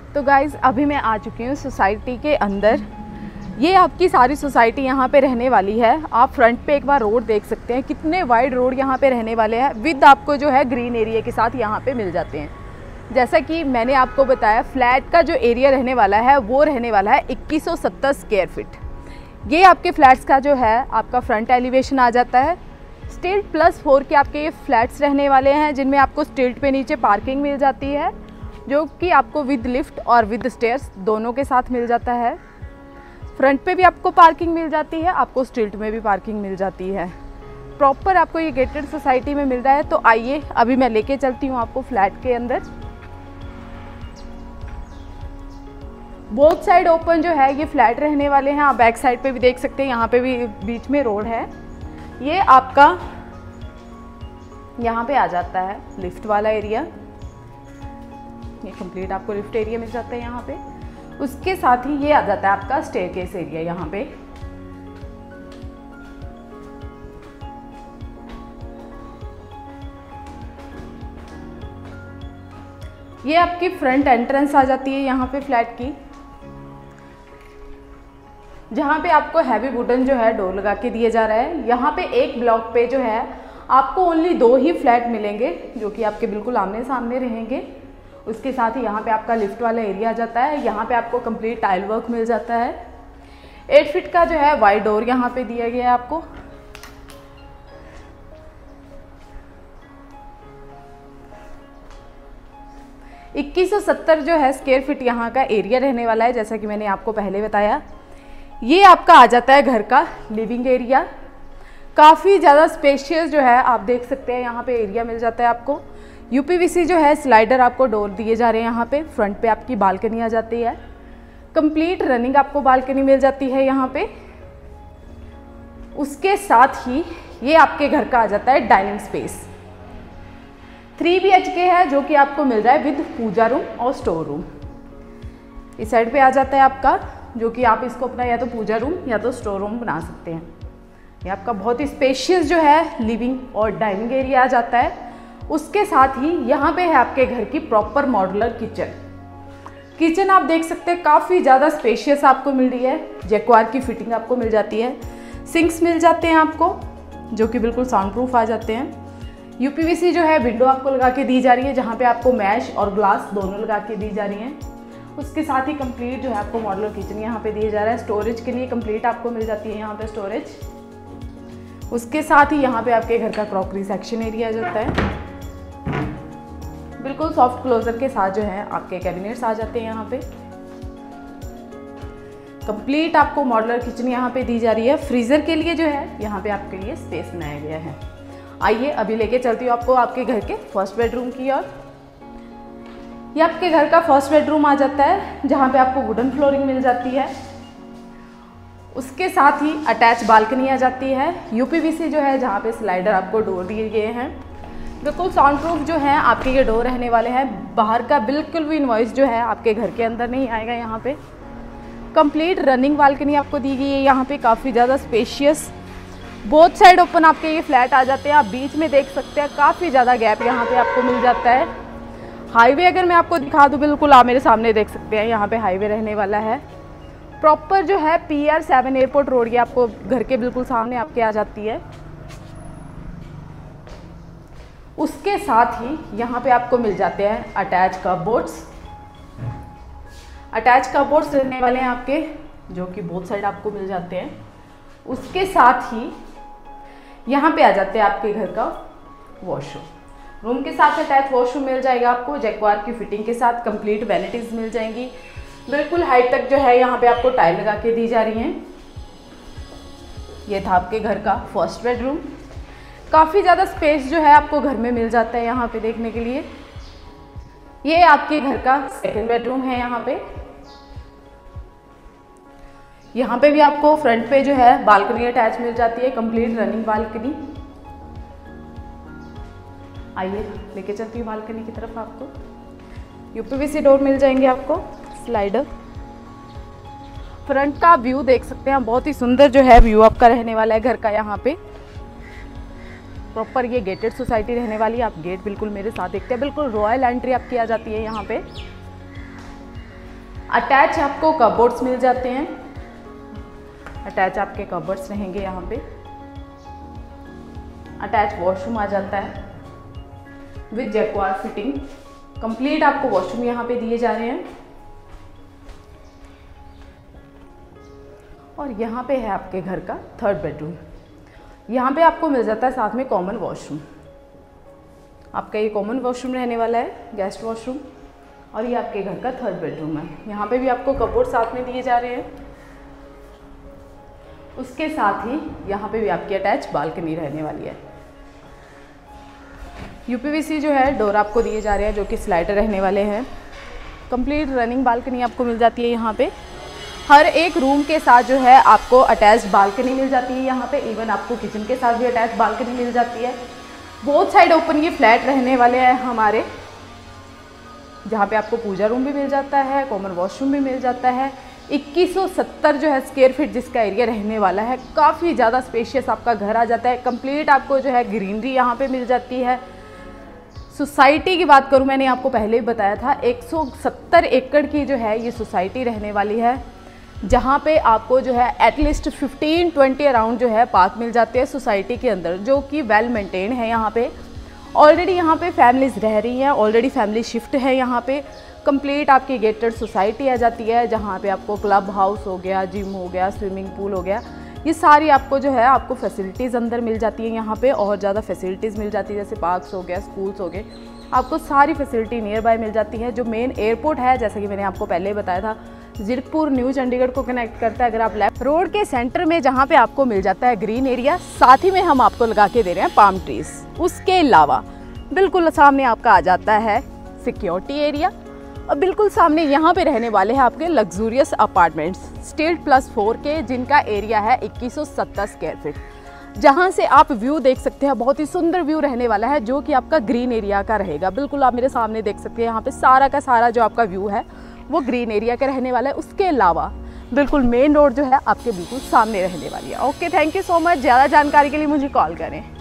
तो गाइज़ अभी मैं आ चुकी हूँ सोसाइटी के अंदर। ये आपकी सारी सोसाइटी यहाँ पे रहने वाली है। आप फ्रंट पे एक बार रोड देख सकते हैं, कितने वाइड रोड यहाँ पे रहने वाले हैं। विद आपको जो है ग्रीन एरिया के साथ यहाँ पे मिल जाते हैं। जैसा कि मैंने आपको बताया, फ्लैट का जो एरिया रहने वाला है वो रहने वाला है 2170 स्क्वायर फीट। ये आपके फ्लैट्स का जो है आपका फ्रंट एलिवेशन आ जाता है। स्टिल्ट +4 के आपके ये फ्लैट्स रहने वाले हैं, जिनमें आपको स्टिल्ट पे नीचे पार्किंग मिल जाती है, जो कि आपको विद लिफ्ट और विद स्टेयर्स दोनों के साथ मिल जाता है। फ्रंट पे भी आपको पार्किंग मिल जाती है, आपको स्टिल्ट में भी पार्किंग मिल जाती है। प्रॉपर आपको ये गेटेड सोसाइटी में मिल रहा है। तो आइए अभी मैं लेके चलती हूँ आपको फ्लैट के अंदर। बोथ साइड ओपन जो है ये फ्लैट रहने वाले हैं। आप बैक साइड पे भी देख सकते हैं, यहाँ पे भी बीच में रोड है। ये आपका यहाँ पे आ जाता है लिफ्ट वाला एरिया। ये कंप्लीट आपको लिफ्ट एरिया मिल जाता है यहाँ पे। उसके साथ ही ये आ जाता है आपका स्टेयरकेस एरिया। यहाँ पे ये आपकी फ्रंट एंट्रेंस आ जाती है यहाँ पे फ्लैट की, जहाँ पे आपको हैवी वुडन जो है डोर लगा के दिया जा रहा है। यहाँ पे एक ब्लॉक पे जो है आपको ओनली 2 ही फ्लैट मिलेंगे, जो कि आपके बिल्कुल आमने सामने रहेंगे। उसके साथ ही यहाँ पे आपका लिफ्ट वाला एरिया आ जाता है। यहाँ पे आपको कंप्लीट टाइल वर्क मिल जाता है। 8 फीट का जो है वाइड डोर यहाँ पे दिया गया है आपको। $2170 जो है स्क्वायर फीट यहाँ का एरिया रहने वाला है, जैसा कि मैंने आपको पहले बताया। ये आपका आ जाता है घर का लिविंग एरिया। काफ़ी ज़्यादा स्पेशियस जो है आप देख सकते हैं, यहाँ पे एरिया मिल जाता है आपको। यूपीवीसी जो है स्लाइडर आपको डोर दिए जा रहे हैं यहाँ पे। फ्रंट पे आपकी बालकनी आ जाती है, कंप्लीट रनिंग आपको बालकनी मिल जाती है यहाँ पे। उसके साथ ही ये आपके घर का आ जाता है डाइनिंग स्पेस। 3 BHK है, जो कि आपको मिल रहा है विद पूजा रूम और स्टोर रूम। इस साइड पे आ जाता है आपका, जो कि आप इसको अपना या तो पूजा रूम या तो स्टोर रूम बना सकते हैं। ये आपका बहुत ही स्पेशियस जो है लिविंग और डाइनिंग एरिया आ जाता है। उसके साथ ही यहाँ पे है आपके घर की प्रॉपर मॉड्यूलर किचन आप देख सकते हैं, काफ़ी ज़्यादा स्पेशियस आपको मिल रही है। जैक्वार की फिटिंग आपको मिल जाती है। सिंक्स मिल जाते हैं आपको, जो कि बिल्कुल साउंड प्रूफ आ जाते हैं। यूपीवीसी जो है विंडो आपको लगा के दी जा रही है, जहाँ पे आपको मैश और ग्लास दोनों लगा के दी जा रही हैं। उसके साथ ही कंप्लीट जो है आपको मॉड्यूलर किचन यहाँ पे दिया जा रहा है। स्टोरेज के लिए कंप्लीट आपको मिल जाती है यहाँ पे स्टोरेज। उसके साथ ही यहाँ पे आपके घर का क्रॉकरी सेक्शन एरिया आ जाता है। बिल्कुल सॉफ्ट क्लोजर के साथ जो है आपके कैबिनेट्स आ जाते हैं यहाँ पे। कंप्लीट आपको मॉड्यूलर किचन यहाँ पे दी जा रही है। फ्रीजर के लिए जो है यहाँ पे आपके लिए स्पेस बनाया गया है। आइए अभी लेके चलती हूँ आपको आपके घर के फर्स्ट बेडरूम की ओर। ये आपके घर का फर्स्ट बेडरूम आ जाता है, जहाँ पे आपको वुडन फ्लोरिंग मिल जाती है। उसके साथ ही अटैच बालकनी आ जाती है। यूपीवीसी जो है, जहाँ पे स्लाइडर आपको डोर दिए गए हैं। बिल्कुल साउंड प्रूफ जो है आपके ये डोर रहने वाले हैं। बाहर का बिल्कुल भी नॉइस जो है आपके घर के अंदर नहीं आएगा। यहाँ पे कंप्लीट रनिंग बालकनी आपको दी गई है। यहाँ पे काफ़ी ज़्यादा स्पेशियस, बोथ साइड ओपन आपके ये फ्लैट आ जाते हैं। आप बीच में देख सकते हैं, काफ़ी ज़्यादा गैप यहाँ पे आपको मिल जाता है। हाईवे अगर मैं आपको दिखा दूँ, बिल्कुल आप मेरे सामने देख सकते हैं, यहाँ पे हाईवे रहने वाला है। प्रॉपर जो है PR7 एयरपोर्ट रोड, ये आपको घर के बिल्कुल सामने आपके आ जाती है। उसके साथ ही यहाँ पे आपको मिल जाते हैं अटैच कपबोर्ड्स। अटैच कपबोर्ड्स रहने वाले हैं आपके, जो कि बोथ साइड आपको मिल जाते हैं। उसके साथ ही यहाँ पे आ जाते हैं आपके घर का वॉशरूम। रूम के साथ अटैच वॉशरूम मिल जाएगा आपको, जैक्वार की फिटिंग के साथ। कंप्लीट वैनिटीज मिल जाएंगी। बिल्कुल हाइट तक जो है यहाँ पे आपको टाइल लगा के दी जा रही हैं। ये था आपके घर का फर्स्ट बेडरूम। काफ़ी ज़्यादा स्पेस जो है आपको घर में मिल जाता है यहाँ पे देखने के लिए। ये आपके घर का सेकंड बेडरूम है। यहाँ पे भी आपको फ्रंट पे जो है बालकनी अटैच मिल जाती है, कंप्लीट रनिंग बालकनी। आइए लेके चलती हूँ बालकनी की तरफ। आपको यूपीवीसी डोर मिल जाएंगे, आपको स्लाइडर। फ्रंट का व्यू देख सकते हैं, बहुत ही सुंदर जो है व्यू आपका रहने वाला है घर का। यहाँ पे प्रॉपर ये गेटेड सोसाइटी रहने वाली है। आप गेट बिल्कुल मेरे साथ देखते हैं, बिल्कुल रॉयल एंट्री आपकी आ जाती है यहाँ पे। अटैच आपको कबोर्ड्स मिल जाते हैं, अटैच आपके कबोर्ड्स रहेंगे यहाँ पे। अटैच वॉशरूम आ जाता है विद जैक्वार फिटिंग। कंप्लीट आपको वॉशरूम यहाँ पे दिए जा रहे हैं। और यहाँ पे है आपके घर का थर्ड बेडरूम। यहाँ पे आपको मिल जाता है साथ में कॉमन वॉशरूम। आपका ये कॉमन वॉशरूम रहने वाला है, गेस्ट वॉशरूम। और ये आपके घर का थर्ड बेडरूम है। यहाँ पे भी आपको कबोर्ड साथ में दिए जा रहे हैं। उसके साथ ही यहाँ पे भी आपकी अटैच बालकनी रहने वाली है। यूपीवीसी जो है डोर आपको दिए जा रहे हैं जो कि स्लाइडर रहने वाले हैं। कंप्लीट रनिंग बालकनी आपको मिल जाती है। यहाँ पे हर एक रूम के साथ जो है आपको अटैच बालकनी मिल जाती है। यहाँ पे इवन आपको किचन के साथ भी अटैच बालकनी मिल जाती है। बोथ साइड ओपन ये फ्लैट रहने वाले हैं हमारे, जहाँ पे आपको पूजा रूम भी मिल जाता है, कॉमन वॉशरूम भी मिल जाता है। 2170 जो है स्क्वायर फीट जिसका एरिया रहने वाला है। काफ़ी ज़्यादा स्पेशियस आपका घर आ जाता है। कंप्लीट आपको जो है ग्रीनरी यहाँ पे मिल जाती है। सोसाइटी की बात करूँ, मैंने आपको पहले ही बताया था 170 एकड़ की जो है ये सोसाइटी रहने वाली है, जहाँ पे आपको जो है एटलीस्ट 15-20 अराउंड जो है पार्क मिल जाते हैं सोसाइटी के अंदर, जो कि वेल मेंटेन है। यहाँ पे ऑलरेडी यहाँ पे फैमिलीज रह रही हैं, ऑलरेडी फैमिली शिफ्ट है यहाँ पे। कंप्लीट आपकी गेटेड सोसाइटी आ जाती है, जहाँ पे आपको क्लब हाउस हो गया, जिम हो गया, स्विमिंग पूल हो गया, ये सारी आपको जो है आपको फैसिलिटीज़ अंदर मिल जाती हैं। यहाँ पे और ज़्यादा फैसिलिटीज़ मिल जाती है, जैसे पार्क्स हो गया, स्कूल्स हो गए, आपको सारी फैसिलिटी नियर बाय मिल जाती है। जो मेन एयरपोर्ट है, जैसा कि मैंने आपको पहले ही बताया था, जीरकपुर न्यू चंडीगढ़ को कनेक्ट करता है। अगर आप लेफ्ट रोड के सेंटर में जहाँ पे आपको मिल जाता है ग्रीन एरिया, साथ ही में हम आपको लगा के दे रहे हैं पाम ट्रीज। उसके अलावा बिल्कुल सामने आपका आ जाता है सिक्योरिटी एरिया, और बिल्कुल सामने यहाँ पे रहने वाले हैं आपके लग्जूरियस अपार्टमेंट्स स्टेट+4 के, जिनका एरिया है 2170 स्क्वायर फीट, जहाँ से आप व्यू देख सकते हैं। बहुत ही सुंदर व्यू रहने वाला है, जो कि आपका ग्रीन एरिया का रहेगा। बिल्कुल आप मेरे सामने देख सकते हैं, यहाँ पे सारा का सारा जो आपका व्यू है वो ग्रीन एरिया का रहने वाला है। उसके अलावा बिल्कुल मेन रोड जो है आपके बिल्कुल सामने रहने वाली है। Okay, thank you so much. ज़्यादा जानकारी के लिए मुझे कॉल करें।